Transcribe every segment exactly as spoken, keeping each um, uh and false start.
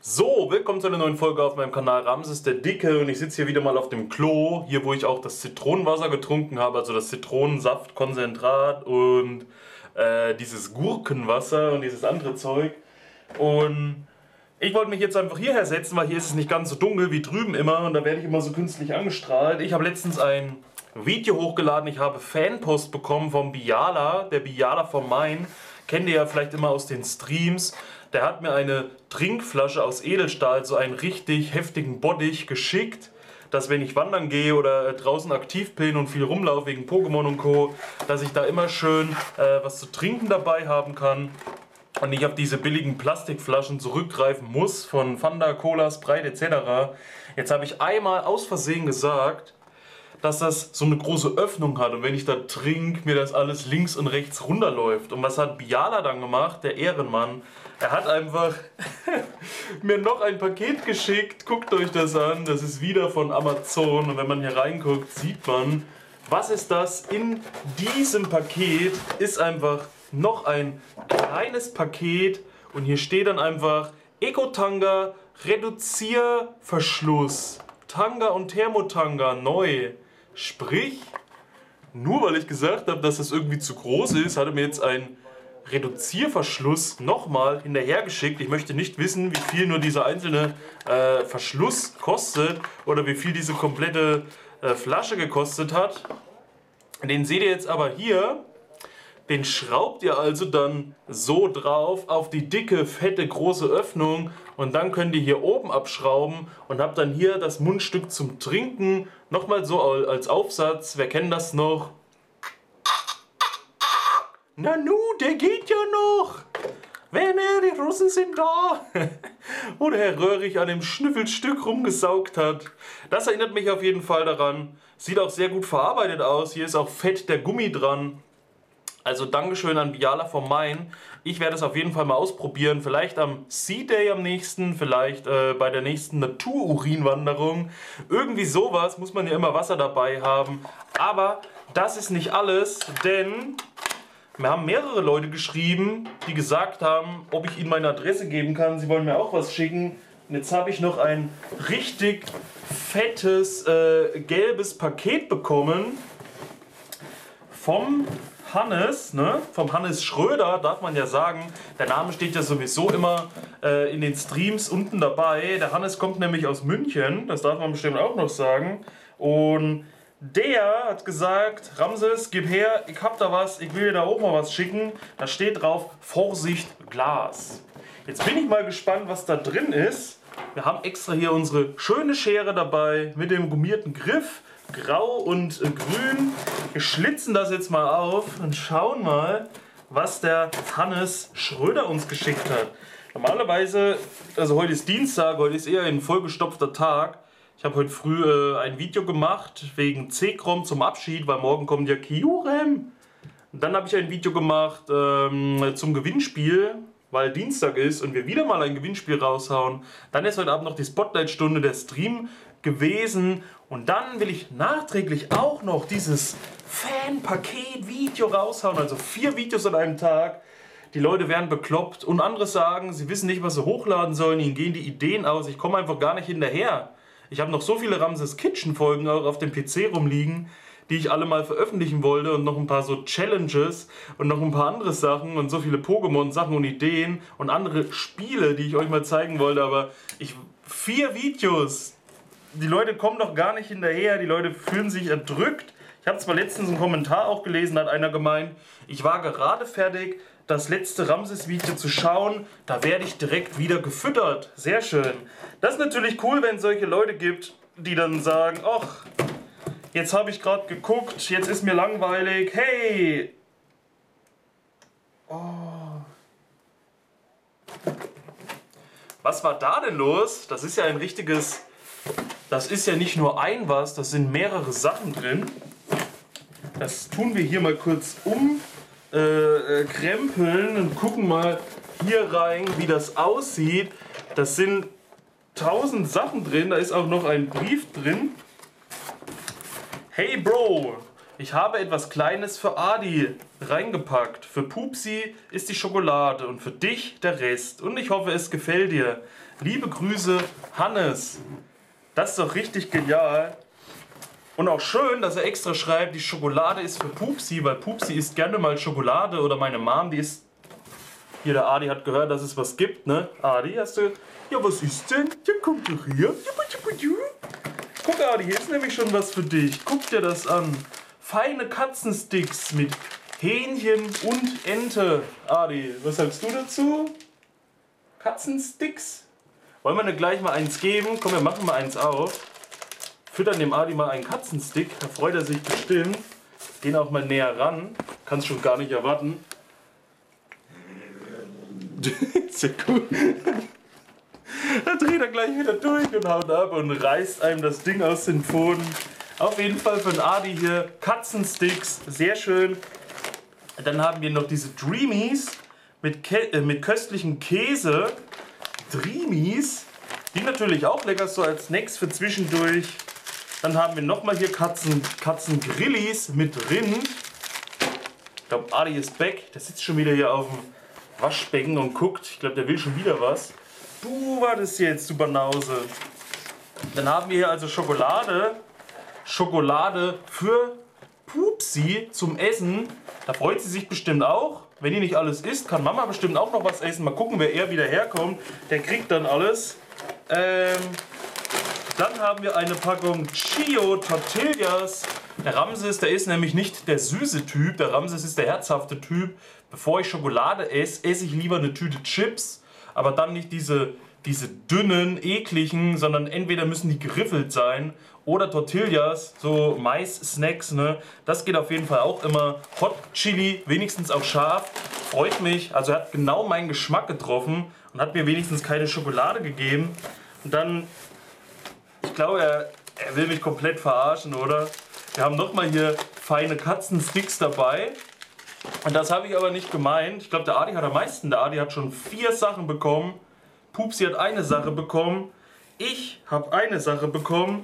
So, willkommen zu einer neuen Folge auf meinem Kanal Ramses der Dicke und ich sitze hier wieder mal auf dem Klo, hier wo ich auch das Zitronenwasser getrunken habe, also das Zitronensaftkonzentrat und äh, dieses Gurkenwasser und dieses andere Zeug. Und ich wollte mich jetzt einfach hierher setzen, weil hier ist es nicht ganz so dunkel wie drüben immer und da werde ich immer so künstlich angestrahlt. Ich habe letztens ein Video hochgeladen, ich habe Fanpost bekommen vom Biala, der Biala vom Main. Kennt ihr ja vielleicht immer aus den Streams. Der hat mir eine Trinkflasche aus Edelstahl, so einen richtig heftigen Bottich geschickt, dass wenn ich wandern gehe oder draußen aktiv bin und viel rumlaufe wegen Pokémon und Co., dass ich da immer schön äh, was zu trinken dabei haben kann und nicht auf diese billigen Plastikflaschen zurückgreifen muss von Fanta, Cola, Sprite et cetera. Jetzt habe ich einmal aus Versehen gesagt, dass das so eine große Öffnung hat und wenn ich da trinke, mir das alles links und rechts runterläuft. Und was hat Biala dann gemacht, der Ehrenmann? Er hat einfach mir noch ein Paket geschickt, guckt euch das an, das ist wieder von Amazon und wenn man hier reinguckt, sieht man, was ist das? In diesem Paket ist einfach noch ein kleines Paket und hier steht dann einfach Ecotanga Reduzierverschluss, Tanga und Thermotanga neu. Sprich, nur weil ich gesagt habe, dass das irgendwie zu groß ist, hat er mir jetzt einen Reduzierverschluss nochmal hinterhergeschickt. Ich möchte nicht wissen, wie viel nur dieser einzelne äh, Verschluss kostet oder wie viel diese komplette äh, Flasche gekostet hat. Den seht ihr jetzt aber hier. Den schraubt ihr also dann so drauf auf die dicke, fette, große Öffnung und dann könnt ihr hier oben abschrauben und habt dann hier das Mundstück zum Trinken. Nochmal so als Aufsatz, wer kennt das noch? Nanu, der geht ja noch! Werner, die Russen sind da! Wo der Herr Röhrig an dem Schnüffelstück rumgesaugt hat. Das erinnert mich auf jeden Fall daran. Sieht auch sehr gut verarbeitet aus. Hier ist auch fett der Gummi dran. Also Dankeschön an Biala vom Main. Ich werde es auf jeden Fall mal ausprobieren. Vielleicht am Sea Day am nächsten, vielleicht äh, bei der nächsten Natururinwanderung. Irgendwie sowas, muss man ja immer Wasser dabei haben. Aber das ist nicht alles, denn mir haben mehrere Leute geschrieben, die gesagt haben, ob ich ihnen meine Adresse geben kann. Sie wollen mir auch was schicken. Und jetzt habe ich noch ein richtig fettes äh, gelbes Paket bekommen vom Hannes, ne? Vom Hannes Schröder, darf man ja sagen. Der Name steht ja sowieso immer äh, in den Streams unten dabei. Der Hannes kommt nämlich aus München, das darf man bestimmt auch noch sagen. Und der hat gesagt, Ramses, gib her, ich hab da was, ich will dir da auch mal was schicken. Da steht drauf, Vorsicht, Glas. Jetzt bin ich mal gespannt, was da drin ist. Wir haben extra hier unsere schöne Schere dabei mit dem gummierten Griff. Grau und äh, grün. Wir schlitzen das jetzt mal auf und schauen mal, was der Hannes Schröder uns geschickt hat. Normalerweise, also heute ist Dienstag, heute ist eher ein vollgestopfter Tag. Ich habe heute früh äh, ein Video gemacht wegen C-Crom zum Abschied, weil morgen kommt ja Kyurem. Und dann habe ich ein Video gemacht ähm, zum Gewinnspiel, weil Dienstag ist und wir wieder mal ein Gewinnspiel raushauen. Dann ist heute Abend noch die Spotlight-Stunde, der Stream gewesen und dann will ich nachträglich auch noch dieses Fan-Paket-Video raushauen, also vier Videos an einem Tag. Die Leute werden bekloppt und andere sagen, sie wissen nicht, was sie hochladen sollen, ihnen gehen die Ideen aus, ich komme einfach gar nicht hinterher. Ich habe noch so viele Ramses Kitchen Folgen auch auf dem P C rumliegen, die ich alle mal veröffentlichen wollte und noch ein paar so Challenges und noch ein paar andere Sachen und so viele Pokémon-Sachen und Ideen und andere Spiele, die ich euch mal zeigen wollte, aber ich, vier Videos, die Leute kommen doch gar nicht hinterher, die Leute fühlen sich erdrückt. Ich habe zwar letztens einen Kommentar auch gelesen, da hat einer gemeint, ich war gerade fertig, das letzte Ramses-Video zu schauen, da werde ich direkt wieder gefüttert. Sehr schön. Das ist natürlich cool, wenn es solche Leute gibt, die dann sagen, ach, jetzt habe ich gerade geguckt, jetzt ist mir langweilig, hey! Oh. Was war da denn los? Das ist ja ein richtiges... Das ist ja nicht nur ein was, das sind mehrere Sachen drin. Das tun wir hier mal kurz umkrempeln äh, und gucken mal hier rein, wie das aussieht. Das sind tausend Sachen drin, da ist auch noch ein Brief drin. Hey Bro, ich habe etwas Kleines für Adi reingepackt. Für Pupsi ist die Schokolade und für dich der Rest. Und ich hoffe, es gefällt dir. Liebe Grüße, Hannes. Das ist doch richtig genial. Und auch schön, dass er extra schreibt, die Schokolade ist für Pupsi, weil Pupsi isst gerne mal Schokolade oder meine Mom, die isst... Hier, der Adi hat gehört, dass es was gibt, ne? Adi, hast du... Ja, was ist denn? Ja, komm doch her. Guck, Adi, hier ist nämlich schon was für dich. Guck dir das an. Feine Katzensticks mit Hähnchen und Ente. Adi, was sagst du dazu? Katzensticks? Wollen wir nicht gleich mal eins geben? Komm, wir machen mal eins auf. Füttern dem Adi mal einen Katzenstick. Da freut er sich bestimmt. Gehen auch mal näher ran. Kannst schon gar nicht erwarten. Sehr cool. Da dreht er gleich wieder durch und haut ab und reißt einem das Ding aus den Pfoten. Auf jeden Fall für den Adi hier Katzensticks. Sehr schön. Dann haben wir noch diese Dreamies mit, Kä äh, mit köstlichem Käse. Dreamies. Die natürlich auch lecker so als Snacks für zwischendurch. Dann haben wir nochmal hier Katzen, Katzengrillis mit Rind. Ich glaube, Adi ist back. Der sitzt schon wieder hier auf dem Waschbecken und guckt. Ich glaube, der will schon wieder was. Du wartest jetzt, du Banause. Dann haben wir hier also Schokolade. Schokolade für Pupsi zum Essen. Da freut sie sich bestimmt auch. Wenn die nicht alles isst, kann Mama bestimmt auch noch was essen. Mal gucken, wer er wieder herkommt. Der kriegt dann alles. Ähm, dann haben wir eine Packung Chio Tortillas. Der Ramses, der ist nämlich nicht der süße Typ. Der Ramses ist der herzhafte Typ. Bevor ich Schokolade esse, esse ich lieber eine Tüte Chips. Aber dann nicht diese, diese dünnen, ekligen, sondern entweder müssen die geriffelt sein oder Tortillas, so Mais-Snacks, ne? Das geht auf jeden Fall auch immer. Hot Chili, wenigstens auch scharf, freut mich. Also er hat genau meinen Geschmack getroffen und hat mir wenigstens keine Schokolade gegeben. Und dann, ich glaube, er, er will mich komplett verarschen, oder? Wir haben nochmal hier feine Katzensticks dabei. Und das habe ich aber nicht gemeint. Ich glaube, der Adi hat am meisten. Der Adi hat schon vier Sachen bekommen. Pupsi hat eine Sache bekommen. Ich habe eine Sache bekommen.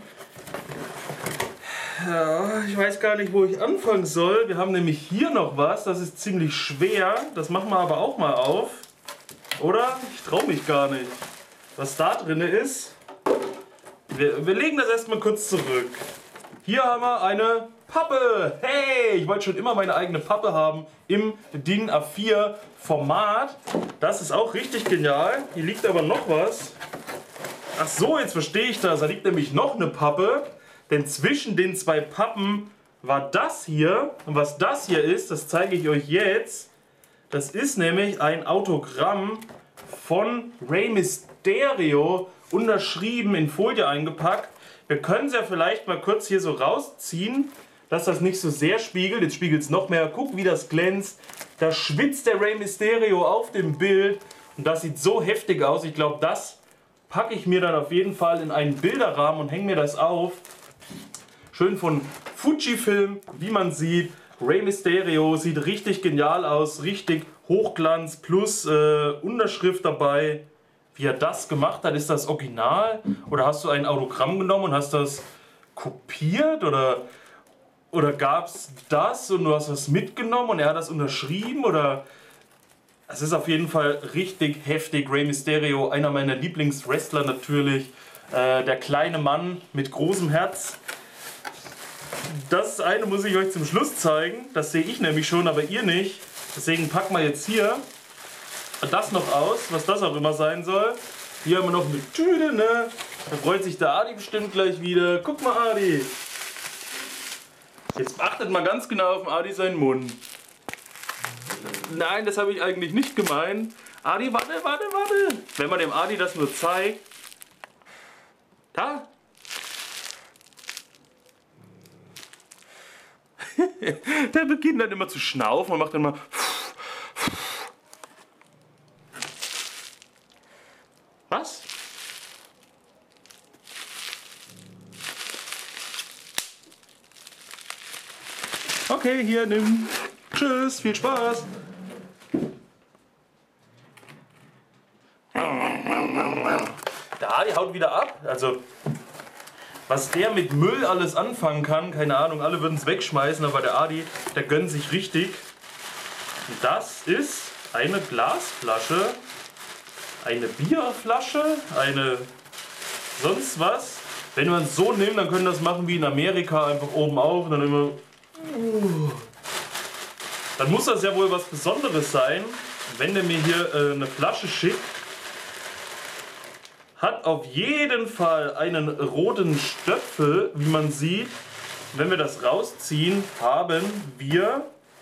Ja, ich weiß gar nicht, wo ich anfangen soll. Wir haben nämlich hier noch was. Das ist ziemlich schwer. Das machen wir aber auch mal auf. Oder? Ich traue mich gar nicht. Was da drin ist. Wir, wir legen das erstmal kurz zurück. Hier haben wir eine Pappe. Hey, ich wollte schon immer meine eigene Pappe haben im DIN A vier Format. Das ist auch richtig genial. Hier liegt aber noch was. Ach so, jetzt verstehe ich das. Da liegt nämlich noch eine Pappe. Denn zwischen den zwei Pappen war das hier. Und was das hier ist, das zeige ich euch jetzt. Das ist nämlich ein Autogramm von Rey Mysterio, unterschrieben, in Folie eingepackt. Wir können es ja vielleicht mal kurz hier so rausziehen, dass das nicht so sehr spiegelt. Jetzt spiegelt es noch mehr. Guck, wie das glänzt. Da schwitzt der Rey Mysterio auf dem Bild. Und das sieht so heftig aus. Ich glaube, das packe ich mir dann auf jeden Fall in einen Bilderrahmen und hänge mir das auf. Schön von Fujifilm, wie man sieht. Rey Mysterio sieht richtig genial aus. Richtig Hochglanz plus äh, Unterschrift dabei. Wie er das gemacht hat, ist das original? Oder hast du ein Autogramm genommen und hast das kopiert? Oder, oder gab es das und du hast das mitgenommen und er hat das unterschrieben? Oder es ist auf jeden Fall richtig heftig. Rey Mysterio, einer meiner Lieblingswrestler natürlich. Äh, der kleine Mann mit großem Herz. Das eine muss ich euch zum Schluss zeigen. Das sehe ich nämlich schon, aber ihr nicht. Deswegen packen wir jetzt hier das noch aus, was das auch immer sein soll. Hier haben wir noch eine Tüte, ne? Da freut sich der Adi bestimmt gleich wieder. Guck mal, Adi. Jetzt achtet mal ganz genau auf den Adi seinen Mund. Nein, das habe ich eigentlich nicht gemeint. Adi, warte, warte, warte. Wenn man dem Adi das nur zeigt. Da. Der beginnt dann immer zu schnaufen und macht dann mal. Was? Okay, hier, nimm. Tschüss, viel Spaß. Der Adi haut wieder ab. Also, was der mit Müll alles anfangen kann, keine Ahnung, alle würden es wegschmeißen, aber der Adi, der gönnt sich richtig. Das ist eine Glasflasche eine Bierflasche, eine sonst was. Wenn man es so nimmt, dann können wir das machen wie in Amerika, einfach oben auf und dann immer... Dann muss das ja wohl was Besonderes sein, wenn der mir hier äh, eine Flasche schickt. Hat auf jeden Fall einen roten Stöpfel, wie man sieht. Wenn wir das rausziehen, haben wir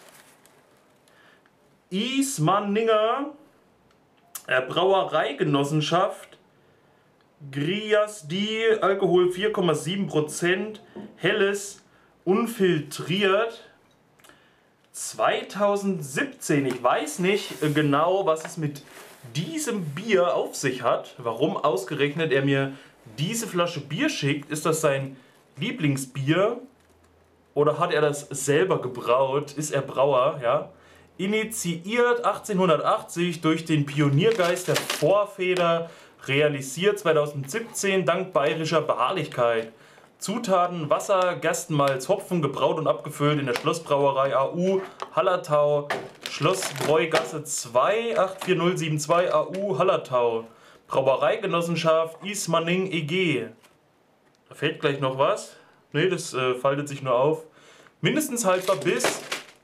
Ismaninger äh, Brauereigenossenschaft, Griasdi, Alkohol vier Komma sieben Prozent, helles, unfiltriert. zweitausendsiebzehn, ich weiß nicht genau, was es mit diesem Bier auf sich hat, warum ausgerechnet er mir diese Flasche Bier schickt. Ist das sein Lieblingsbier oder hat er das selber gebraut? Ist er Brauer? Ja? Initiiert achtzehnhundertachtzig durch den Pioniergeist der Vorväter, realisiert zweitausendsiebzehn dank bayerischer Beharrlichkeit. Zutaten: Wasser, Gerstenmalz, Hopfen, gebraut und abgefüllt in der Schlossbrauerei A U Hallertau, Schlossbräugasse zwei, acht vier null sieben zwei A U Hallertau. Brauereigenossenschaft Ismaning E G. Da fehlt gleich noch was. Ne, das äh, faltet sich nur auf. Mindestens haltbar bis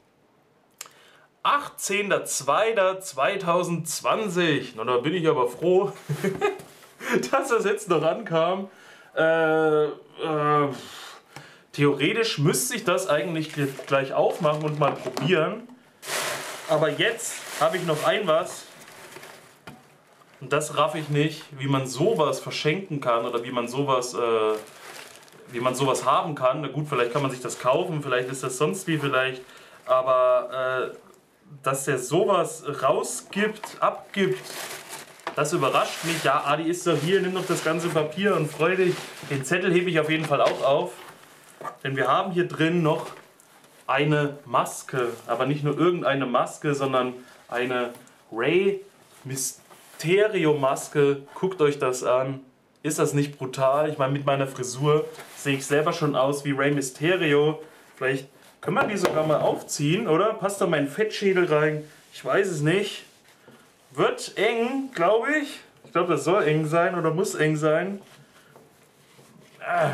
achtzehnter zweiter zweitausendzwanzig. Na, da bin ich aber froh, dass das jetzt noch ankam. Äh, äh, theoretisch müsste ich das eigentlich gleich aufmachen und mal probieren. Aber jetzt habe ich noch ein was. Und das raff ich nicht, wie man sowas verschenken kann oder wie man sowas, äh, wie man sowas haben kann. Na gut, vielleicht kann man sich das kaufen, vielleicht ist das sonst wie vielleicht. Aber äh, dass der sowas rausgibt, abgibt, das überrascht mich. Ja, Adi ist doch hier, nimm doch das ganze Papier und freu dich. Den Zettel hebe ich auf jeden Fall auch auf. Denn wir haben hier drin noch eine Maske. Aber nicht nur irgendeine Maske, sondern eine Rey Mysterio Maske. Guckt euch das an. Ist das nicht brutal? Ich meine, mit meiner Frisur sehe ich selber schon aus wie Rey Mysterio. Vielleicht können wir die sogar mal aufziehen, oder? Passt da mein Fettschädel rein? Ich weiß es nicht. Wird eng, glaube ich. Ich glaube, das soll eng sein oder muss eng sein. Ah.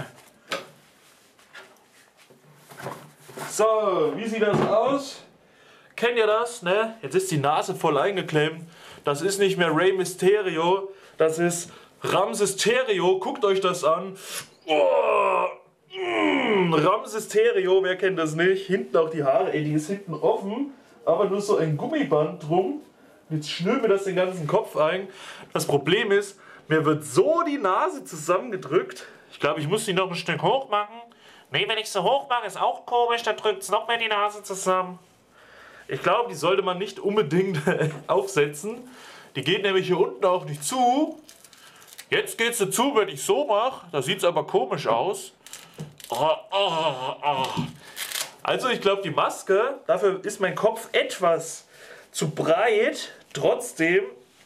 So, wie sieht das aus? Kennt ihr das, ne? Jetzt ist die Nase voll eingeklemmt. Das ist nicht mehr Rey Mysterio, das ist Ramsesterio. Guckt euch das an. Oh, mm, Ramsesterio, wer kennt das nicht? Hinten auch die Haare, ey, die ist hinten offen, aber nur so ein Gummiband drum. Jetzt schnürt mir das den ganzen Kopf ein. Das Problem ist, mir wird so die Nase zusammengedrückt. Ich glaube, ich muss die noch ein Stück hoch machen. Nee, wenn ich sie hoch mache, ist auch komisch. Da drückt es noch mehr die Nase zusammen. Ich glaube, die sollte man nicht unbedingt aufsetzen. Die geht nämlich hier unten auch nicht zu. Jetzt geht sie zu, wenn ich so mache. Da sieht es aber komisch aus. Oh, oh, oh. Also ich glaube, die Maske, dafür ist mein Kopf etwas zu breit. Trotzdem,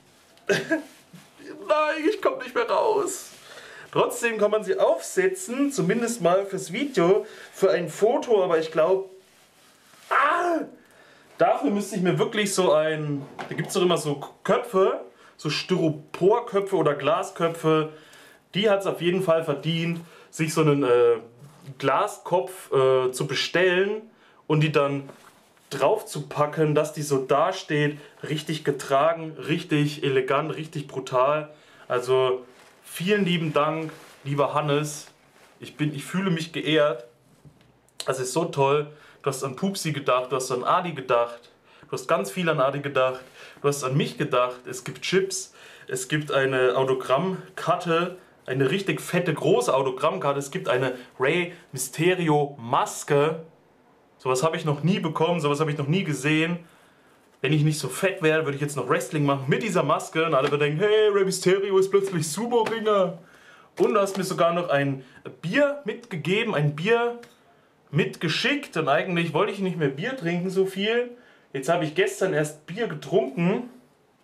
nein, ich komme nicht mehr raus. Trotzdem kann man sie aufsetzen, zumindest mal fürs Video, für ein Foto, aber ich glaube, ah, dafür müsste ich mir wirklich so ein, da gibt es doch immer so Köpfe, so Styroporköpfe oder Glasköpfe, die hat es auf jeden Fall verdient, sich so einen äh, Glaskopf äh, zu bestellen und die dann drauf zu packen, dass die so dasteht, richtig getragen, richtig elegant, richtig brutal. Also vielen lieben Dank, lieber Hannes. Ich, bin, ich fühle mich geehrt. Es ist so toll. Du hast an Pupsi gedacht, du hast an Adi gedacht, du hast ganz viel an Adi gedacht, du hast an mich gedacht. Es gibt Chips, es gibt eine Autogrammkarte, eine richtig fette, große Autogrammkarte. Es gibt eine Rey Mysterio Maske. Sowas habe ich noch nie bekommen, sowas habe ich noch nie gesehen. Wenn ich nicht so fett wäre, würde ich jetzt noch Wrestling machen mit dieser Maske. Und alle würden denken, hey, Rey Mysterio ist plötzlich Sumo-Ringer. Und du hast mir sogar noch ein Bier mitgegeben, ein Bier mitgeschickt. Und eigentlich wollte ich nicht mehr Bier trinken so viel. Jetzt habe ich gestern erst Bier getrunken.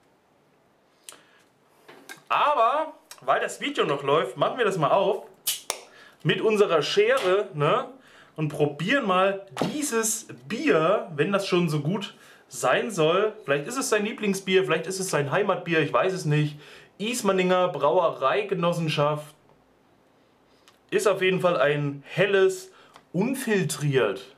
Aber, weil das Video noch läuft, machen wir das mal auf. Mit unserer Schere, ne? Und probieren mal dieses Bier, wenn das schon so gut sein soll. Vielleicht ist es sein Lieblingsbier, vielleicht ist es sein Heimatbier, ich weiß es nicht. Ismaninger Brauereigenossenschaft ist auf jeden Fall ein helles, unfiltriert.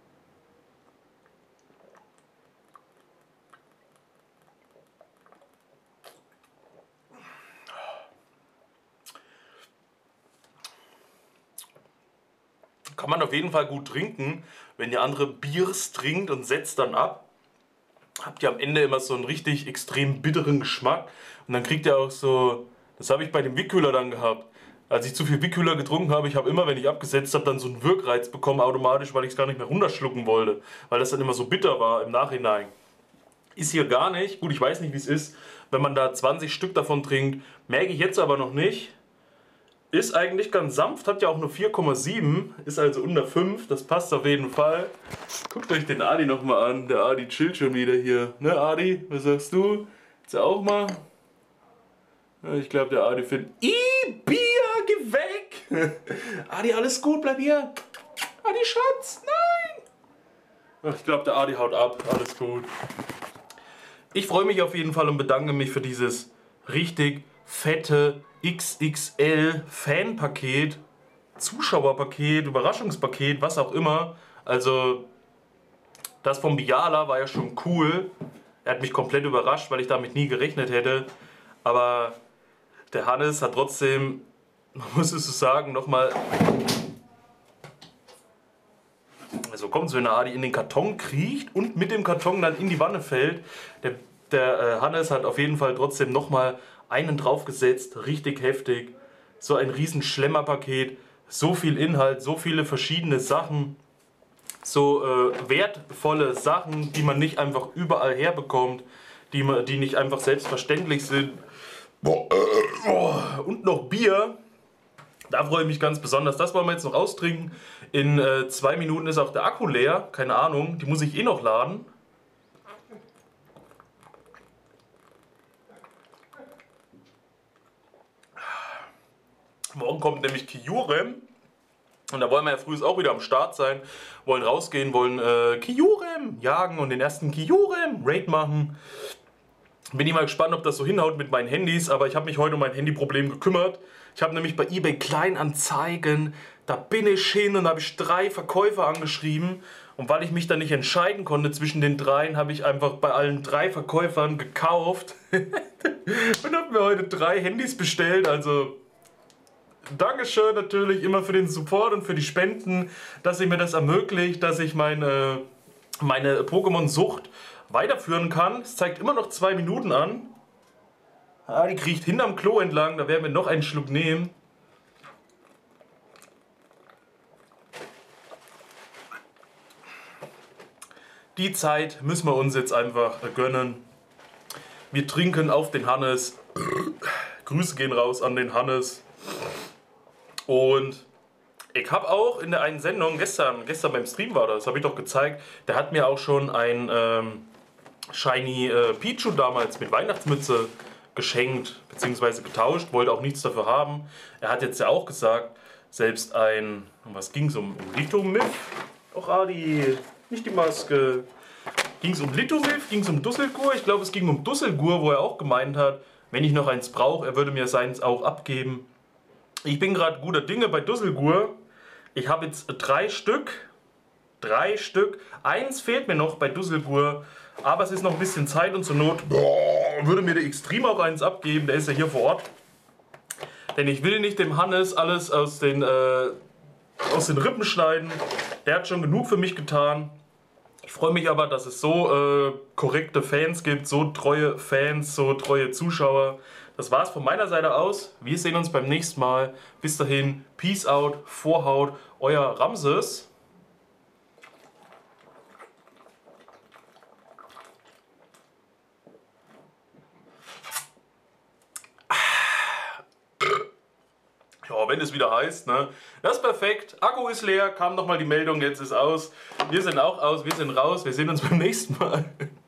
Kann man auf jeden Fall gut trinken, wenn ihr andere Biers trinkt und setzt dann ab. Habt ihr am Ende immer so einen richtig extrem bitteren Geschmack und dann kriegt ihr auch so, das habe ich bei dem Wickhüller dann gehabt. Als ich zu viel Wickhüller getrunken habe, ich habe immer, wenn ich abgesetzt habe, dann so einen Wirkreiz bekommen automatisch, weil ich es gar nicht mehr runterschlucken wollte, weil das dann immer so bitter war im Nachhinein. Ist hier gar nicht, gut, ich weiß nicht, wie es ist, wenn man da zwanzig Stück davon trinkt, merke ich jetzt aber noch nicht. Ist eigentlich ganz sanft, hat ja auch nur vier Komma sieben, ist also unter fünf, das passt auf jeden Fall. Guckt euch den Adi nochmal an, der Adi chillt schon wieder hier. Ne Adi, was sagst du? Jetzt auch mal? Ich glaube der Adi findet, Ih, Bier, geh weg! Adi, alles gut, bleib hier! Adi, Schatz, nein! Ach, ich glaube der Adi haut ab, alles gut. Ich freue mich auf jeden Fall und bedanke mich für dieses richtig fette X X L Fanpaket, Zuschauerpaket, Überraschungspaket, was auch immer. Also das vom Biala war ja schon cool. Er hat mich komplett überrascht, weil ich damit nie gerechnet hätte. Aber der Hannes hat trotzdem, man muss es so sagen, nochmal... Also kommt so, wenn der Adi in den Karton kriecht und mit dem Karton dann in die Wanne fällt. Der, der äh, Hannes hat auf jeden Fall trotzdem nochmal einen draufgesetzt, richtig heftig. So ein riesen Schlemmerpaket, so viel Inhalt, so viele verschiedene Sachen. So äh, wertvolle Sachen, die man nicht einfach überall herbekommt, die, man, die nicht einfach selbstverständlich sind. Boah, äh, oh. Und noch Bier. Da freue ich mich ganz besonders. Das wollen wir jetzt noch austrinken. In äh, zwei Minuten ist auch der Akku leer. Keine Ahnung, die muss ich eh noch laden. Morgen kommt nämlich Kyurem. Und da wollen wir ja früh auch wieder am Start sein. Wollen rausgehen, wollen äh, Kyurem jagen und den ersten Kyurem Raid machen. Bin ich mal gespannt, ob das so hinhaut mit meinen Handys. Aber ich habe mich heute um mein Handyproblem gekümmert. Ich habe nämlich bei eBay Kleinanzeigen, da bin ich hin und habe ich drei Verkäufer angeschrieben. Und weil ich mich dann nicht entscheiden konnte zwischen den dreien, habe ich einfach bei allen drei Verkäufern gekauft. Und habe mir heute drei Handys bestellt. Also Dankeschön natürlich immer für den Support und für die Spenden, dass ihr mir das ermöglicht, dass ich meine, meine Pokémon-Sucht weiterführen kann. Es zeigt immer noch zwei Minuten an. Ah, die kriecht hinterm Klo entlang, da werden wir noch einen Schluck nehmen. Die Zeit müssen wir uns jetzt einfach gönnen. Wir trinken auf den Hannes. Grüße gehen raus an den Hannes. Und ich habe auch in der einen Sendung, gestern, gestern beim Stream war das, habe ich doch gezeigt, der hat mir auch schon ein ähm, Shiny äh, Pichu damals mit Weihnachtsmütze geschenkt, beziehungsweise getauscht, wollte auch nichts dafür haben. Er hat jetzt ja auch gesagt, selbst ein, um was ging es, um, um Litomilch? Och Adi, nicht die Maske. Ging es um Litomilch, ging es um Dusselgur? Ich glaube es ging um Dusselgur, wo er auch gemeint hat, wenn ich noch eins brauche, er würde mir seins auch abgeben. Ich bin gerade guter Dinge bei Dusselgur. Ich habe jetzt drei Stück. Drei Stück. Eins fehlt mir noch bei Dusselgur. Aber es ist noch ein bisschen Zeit und zur Not boah, würde mir der Extrem auch eins abgeben. Der ist ja hier vor Ort. Denn ich will nicht dem Hannes alles aus den, äh, aus den Rippen schneiden. Der hat schon genug für mich getan. Ich freue mich aber, dass es so äh, korrekte Fans gibt. So treue Fans, so treue Zuschauer. Das war's von meiner Seite aus. Wir sehen uns beim nächsten Mal. Bis dahin, Peace out, Vorhaut, euer Ramses. Ja, wenn es wieder heißt, ne? Das ist perfekt. Akku ist leer, kam nochmal die Meldung, jetzt ist aus. Wir sind auch aus, wir sind raus. Wir sehen uns beim nächsten Mal.